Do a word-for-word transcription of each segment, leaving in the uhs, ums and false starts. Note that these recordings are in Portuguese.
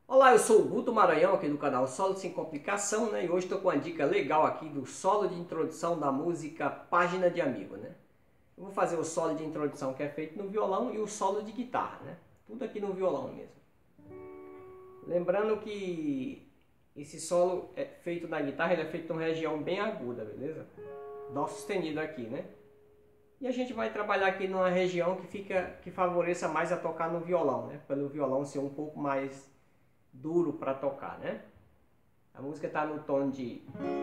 Olá, eu sou o Guto Maranhão, aqui do canal Solo Sem Complicação, né? E hoje estou com uma dica legal aqui do solo de introdução da música Página de Amigo, né? Eu vou fazer o solo de introdução que é feito no violão e o solo de guitarra, né? Tudo aqui no violão mesmo. Lembrando que esse solo é feito na guitarra, ele é feito em uma região bem aguda, beleza? Dó sustenido aqui, né? E a gente vai trabalhar aqui numa região que fica, que favoreça mais a tocar no violão, né? Pelo violão ser um pouco mais duro para tocar, né? A música está no tom de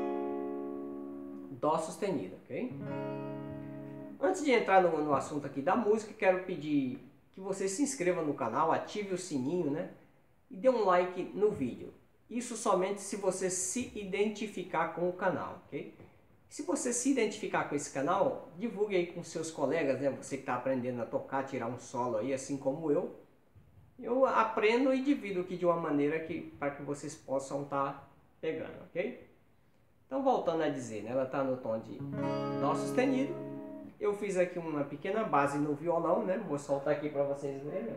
Dó sustenido, ok? Antes de entrar no, no assunto aqui da música, quero pedir que você se inscreva no canal, ative o sininho, né? E dê um like no vídeo. Isso somente se você se identificar com o canal, ok? Se você se identificar com esse canal, divulgue aí com seus colegas, né? Você que está aprendendo a tocar, tirar um solo aí, assim como eu. Eu aprendo e divido aqui de uma maneira que, para que vocês possam estar pegando, ok? Então, voltando a dizer, né? Ela está no tom de Dó sustenido. Eu fiz aqui uma pequena base no violão, né? Vou soltar aqui para vocês verem.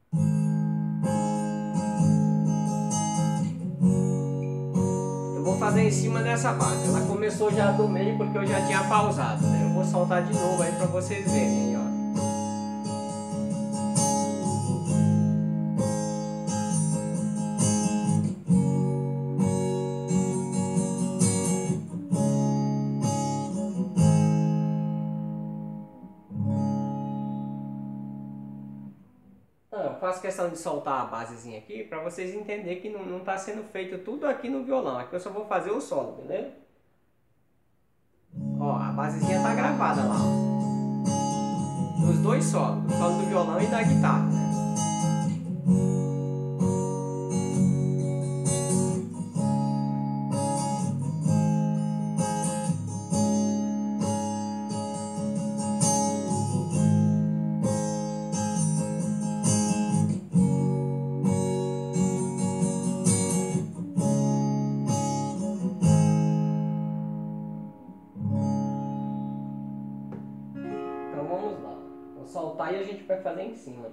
Eu vou fazer em cima dessa base. Ela começou já do meio porque eu já tinha pausado, né? Eu vou soltar de novo aí para vocês verem, ó. Eu faço questão de soltar a basezinha aqui para vocês entenderem que não está sendo feito tudo aqui no violão. Aqui eu só vou fazer o solo, beleza? Ó, a basezinha tá gravada lá, ó. Dos dois solos, o solo do violão e da guitarra, né? Então vamos lá. Vou soltar e a gente vai fazer em cima.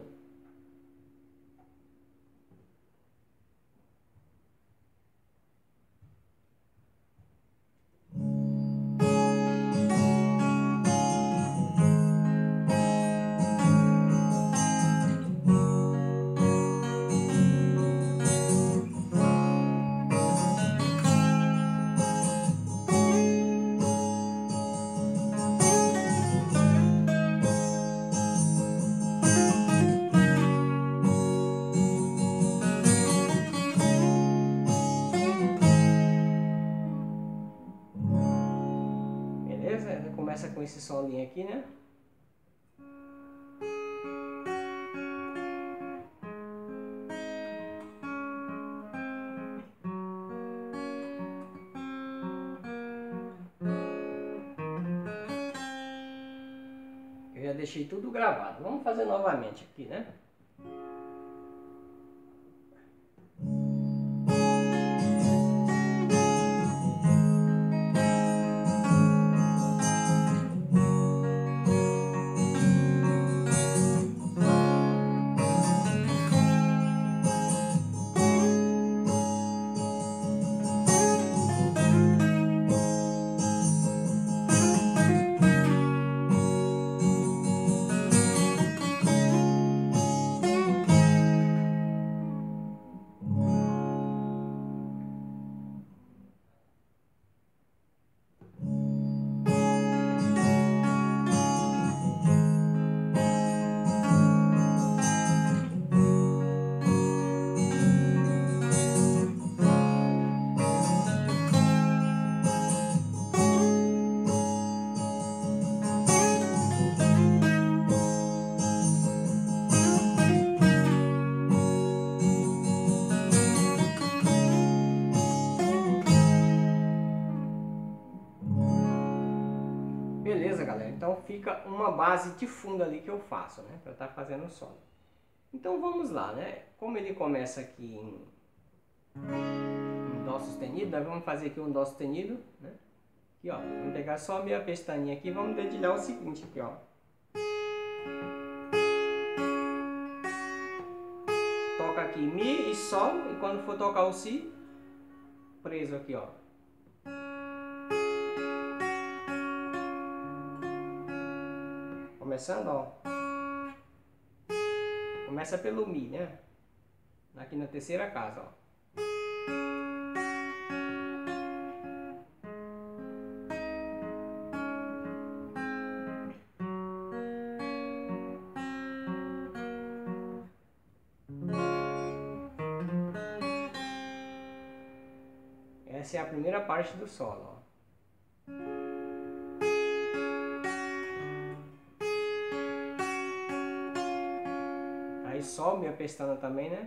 Beleza? Começa com esse solinho aqui, né? Eu já deixei tudo gravado. Vamos fazer novamente aqui, né? Beleza, galera? Então fica uma base de fundo ali que eu faço, né? Para estar fazendo o solo. Então vamos lá, né? Como ele começa aqui em, em Dó sustenido, nós vamos fazer aqui um Dó sustenido, né? Aqui, ó. Vamos pegar só a minha pestaninha aqui e vamos dedilhar o seguinte aqui, ó. Toca aqui Mi e Sol, e quando for tocar o Si, preso aqui, ó. Começando, ó. Começa pelo Mi, né? Aqui na terceira casa, ó. Essa é a primeira parte do solo, ó. Aí sobe a pestana também, né?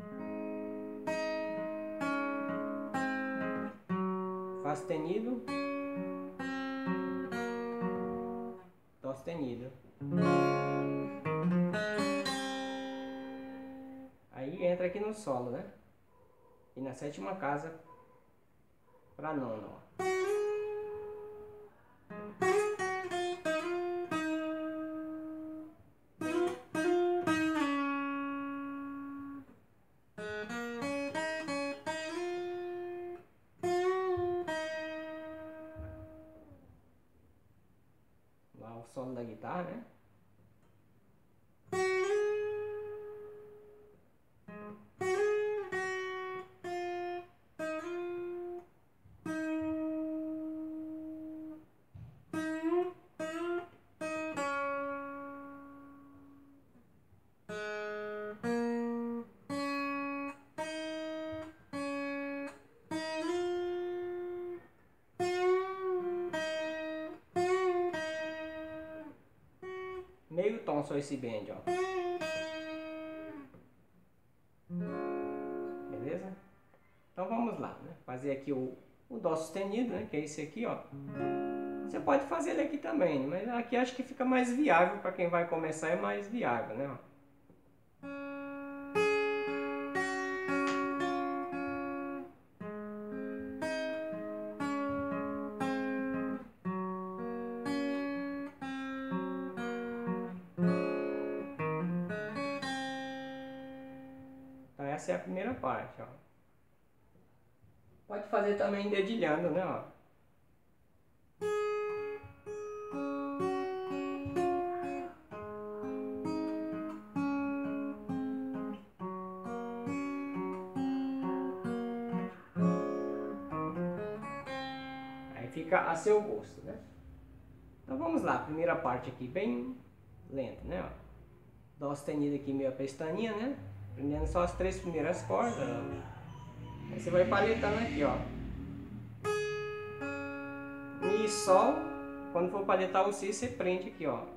Fá sustenido, Dó sustenido. Aí entra aqui no solo, né? E na sétima casa para nona, ó. Lá o solo da guitarra, né? Meio tom só esse bend, ó. Beleza? Então vamos lá, né? Fazer aqui o, o Dó sustenido, né? Que é esse aqui, ó. Você pode fazer ele aqui também, mas aqui acho que fica mais viável para quem vai começar, é mais viável, né? Ó. Então essa é a primeira parte, ó. Pode fazer também dedilhando, né, ó. Aí fica a seu gosto, né? Então vamos lá, primeira parte aqui bem lenta, né, ó. Dó sustenido aqui meio a pestaninha, né? Aprendendo só as três primeiras cordas, ó. Aí você vai paletando aqui, ó. Mi, Sol. Quando for paletar o Si, você prende aqui, ó.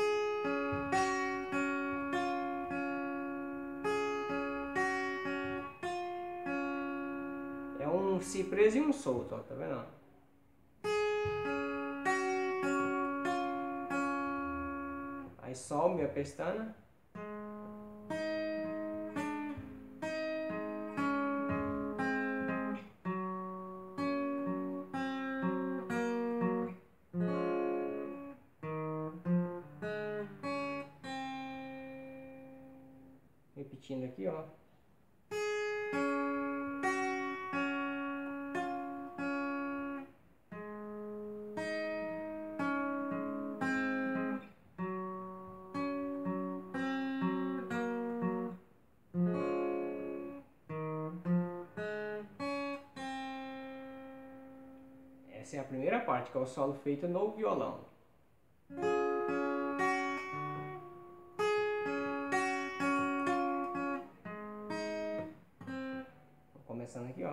É um Si preso e um solto, ó. Tá vendo? Aí Sol, minha pestana. Repetindo aqui, ó. Essa é a primeira parte, que é o solo feito no violão. Começando aqui, ó.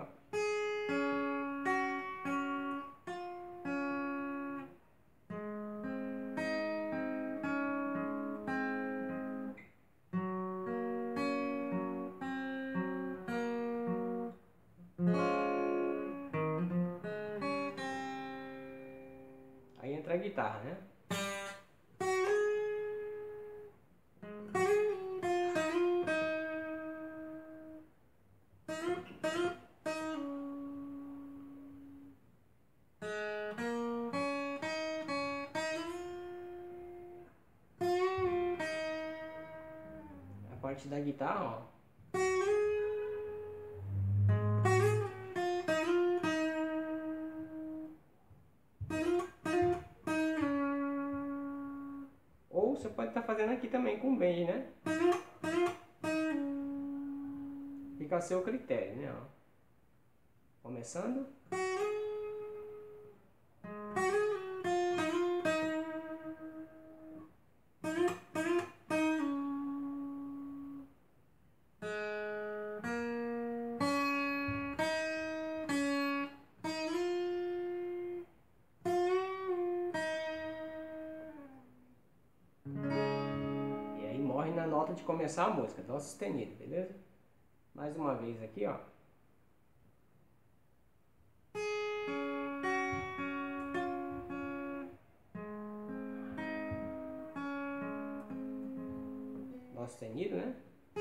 Aí entra a guitarra, né? A parte da guitarra, ó. aqui também com bend, né? Fica a seu critério, né? Ó. Começando. E aí morre na nota de começar a música, dó sustenido, beleza? Mais uma vez aqui, ó. Dó sustenido, né?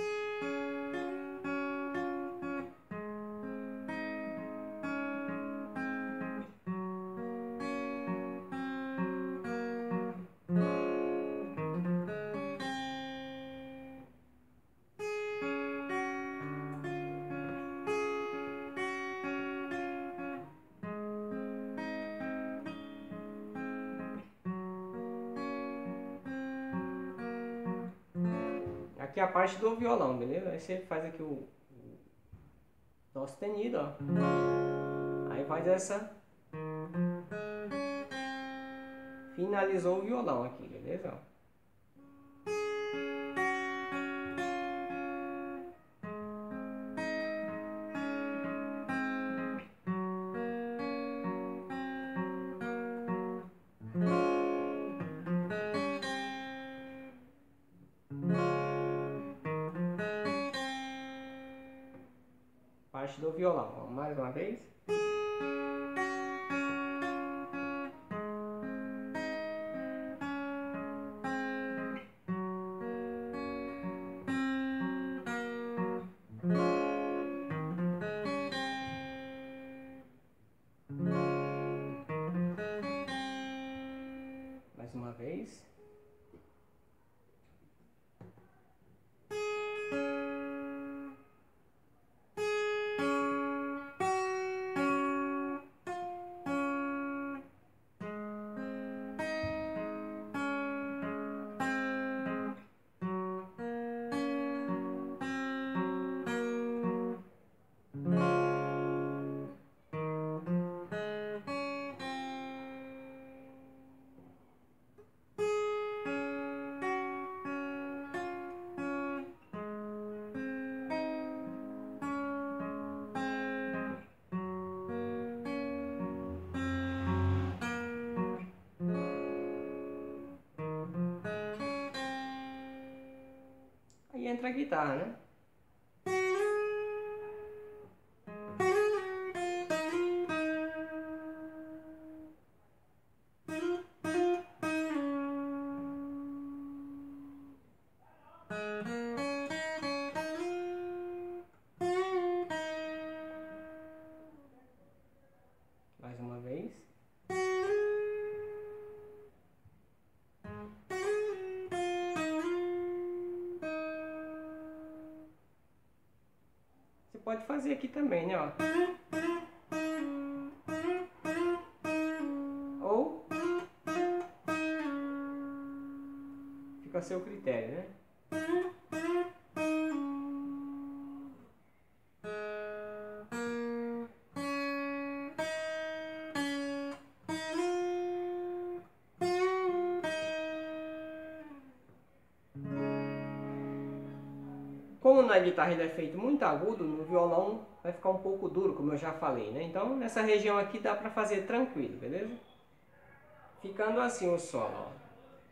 Aqui é a parte do violão, beleza? Aí você faz aqui o, o dó sustenido, ó. Aí faz essa. Finalizou o violão aqui, beleza? Parte do violão, ó. Mais uma vez. Mais uma vez. Aí entra a guitarra, né? Mais uma vez. Você pode fazer aqui também, né? Ó. Ou fica a seu critério, né? Como na guitarra ele é feito muito agudo, no violão vai ficar um pouco duro, como eu já falei, né? Então nessa região aqui dá pra fazer tranquilo, beleza? Ficando assim o solo, ó.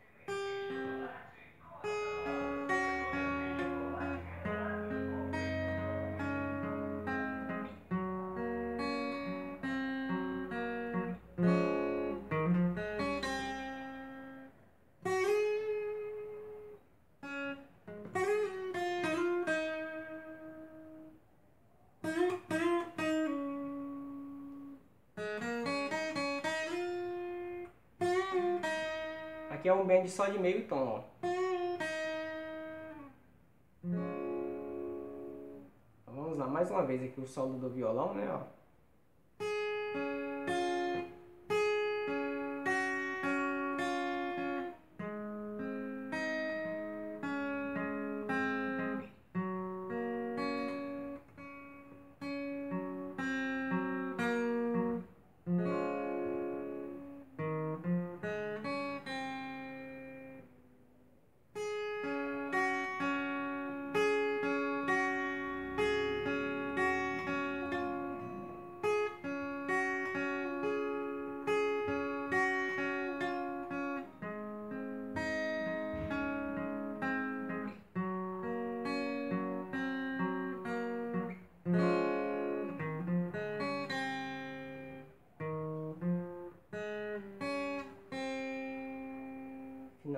Aqui é um bend só de meio tom, ó. Então, vamos lá, mais uma vez aqui o solo do violão, né, ó.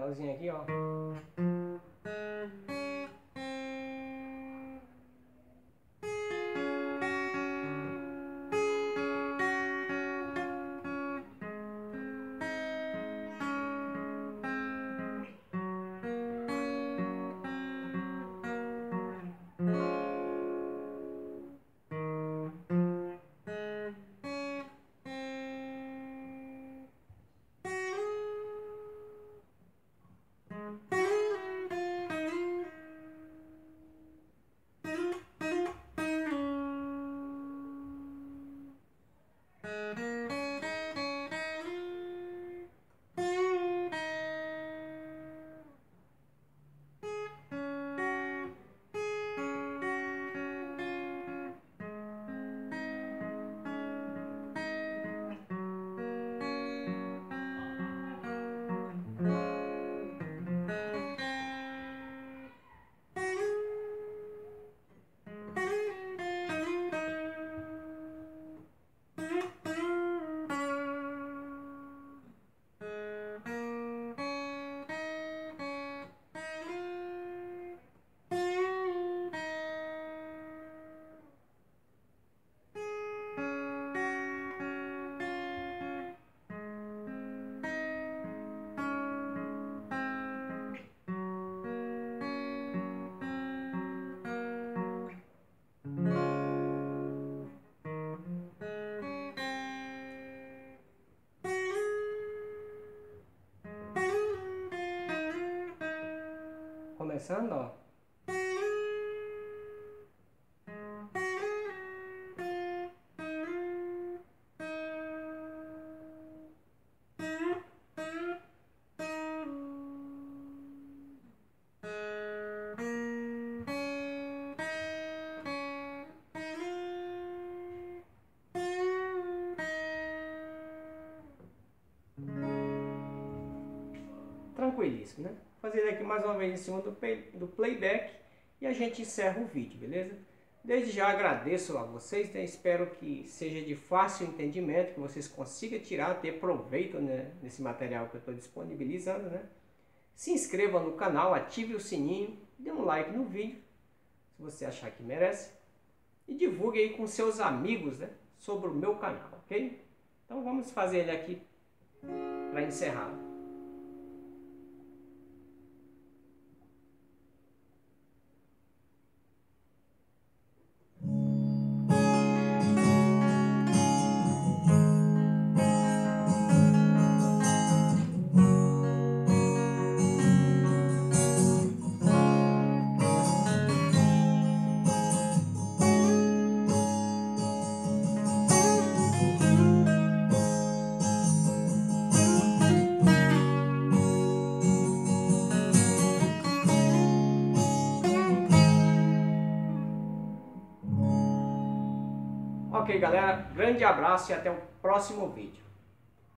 Finalzinho aqui, ó. Começando, ó. Tranquilíssimo, né? Vou fazer aqui mais uma vez em cima do, play, do playback e a gente encerra o vídeo, beleza? Desde já agradeço a vocês, né? Espero que seja de fácil entendimento, que vocês consigam tirar, ter proveito, né, desse material que eu estou disponibilizando, né? Se inscreva no canal, ative o sininho, dê um like no vídeo, se você achar que merece, e divulgue aí com seus amigos, né, sobre o meu canal, ok? Então vamos fazer ele aqui para encerrar. Ok, galera, grande abraço e até o próximo vídeo.